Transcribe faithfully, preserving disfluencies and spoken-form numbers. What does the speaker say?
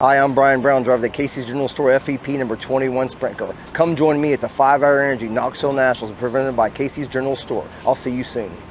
Hi, I'm Brian Brown, driver of the Casey's General Store F E P number twenty-one Sprint Car. Come join me at the five hour ENERGY Knoxville Nationals presented by Casey's General Store. I'll see you soon.